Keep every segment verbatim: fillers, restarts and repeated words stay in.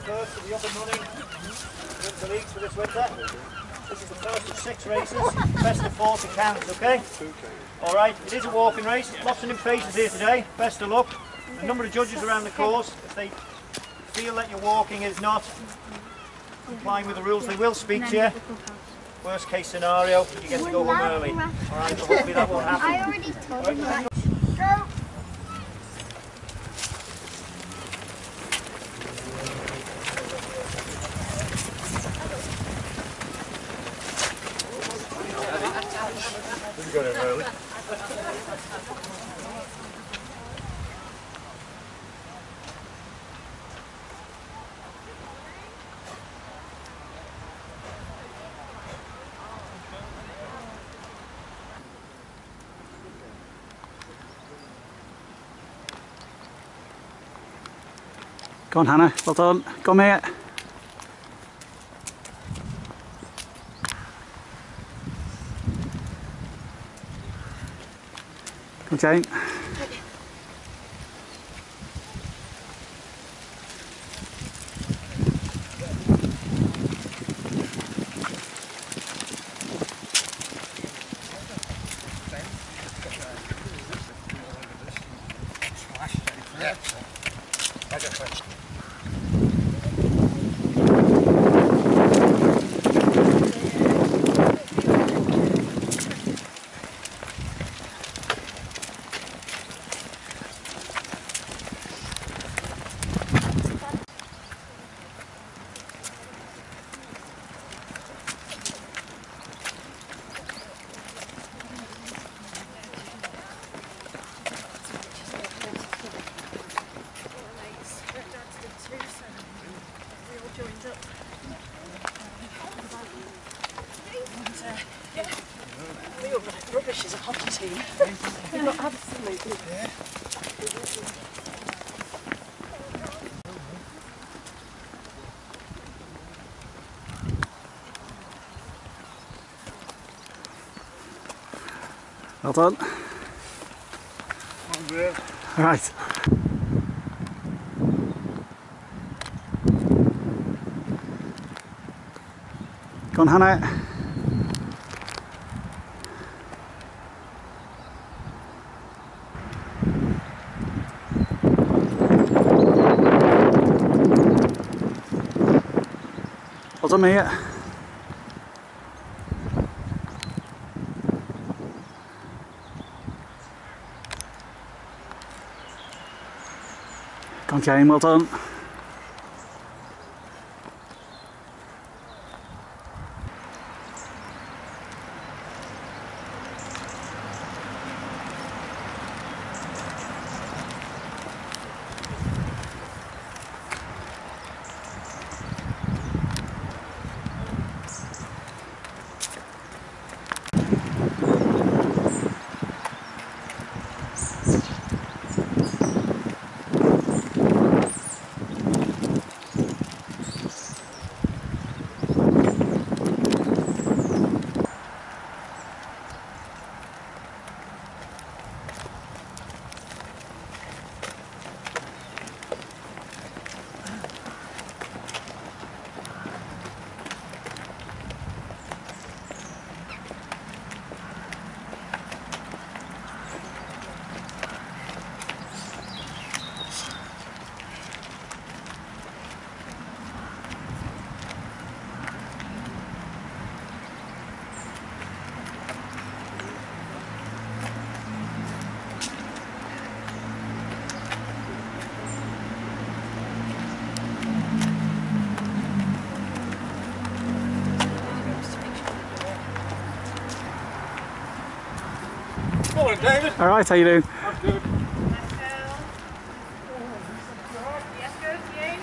first to be up and running in the leagues for this winter. This is the first of six races, best of four to count, okay? Alright, it is a walking race, lots of new faces here today, best of luck. A number of judges around the course, if they feel that your walking is not complying with the rules, they will speak to you. Worst case scenario, you get to go home early. Alright, so hopefully that won't happen. I already told you that. Go! Got it early. Go on, Hannah, well done. Come here. Go Jane. Yeah. Rubbish as a hockey team. They're not absolutely. Yeah. Well done. All right. Go on, Hannah. Well done, Mia. Go on, Jane, well done. Morning, David. All right, how you doing? I'm good. Yes, good, you?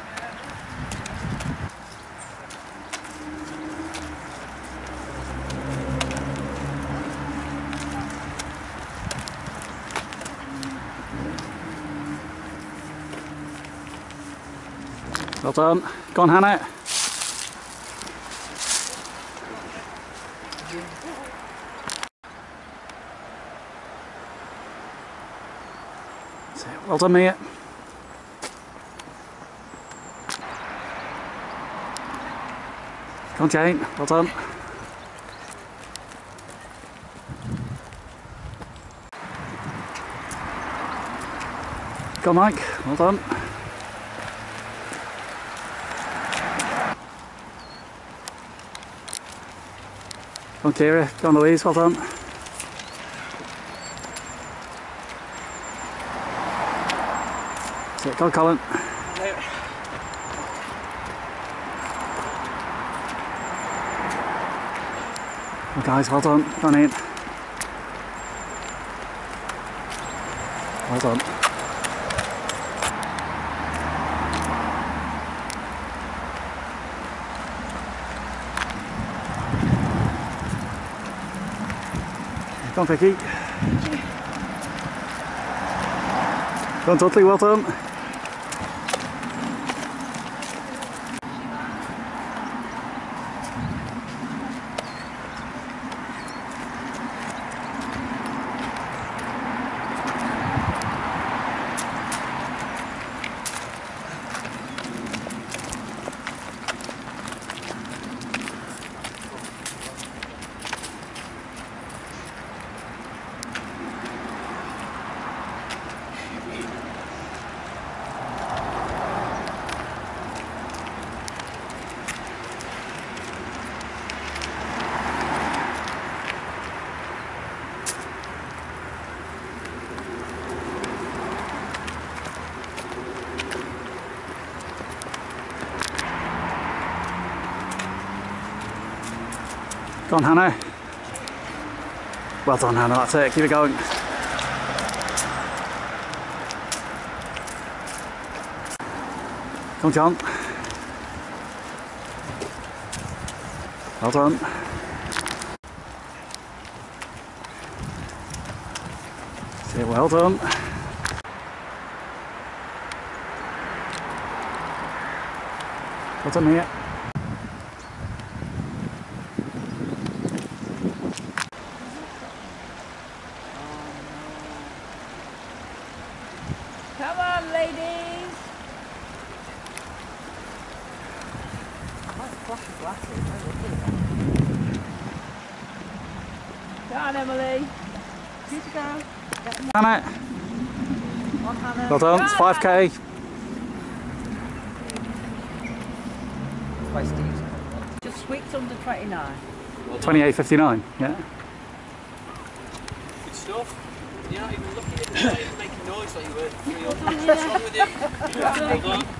Well done. Go on, Hannah. Well done, Mia. Go on, Jane. Well done. Go on, Mike. Well done. Go on, Kira. Go on, Louise. Well done. That's it. Go on, Colin. Well, guys, well done. Go on in. Well done. Go on, Vicky. Go on, Dudley, well done. Go on, Hannah. Well done, Hannah, that's it, keep it going. Come on, John. Well done. Say well done. Well done, Mia. Come on, ladies! Nice flash of glasses, Go on, Emily. Here to go. Hannah. On, Hannah. Well done, it's five K. By Steve. Just squeaked under twenty-nine. twenty-eight fifty-nine, yeah. Good stuff. You're not even looking at the time, making noise like you were three hundred. What's wrong with you? Hold on.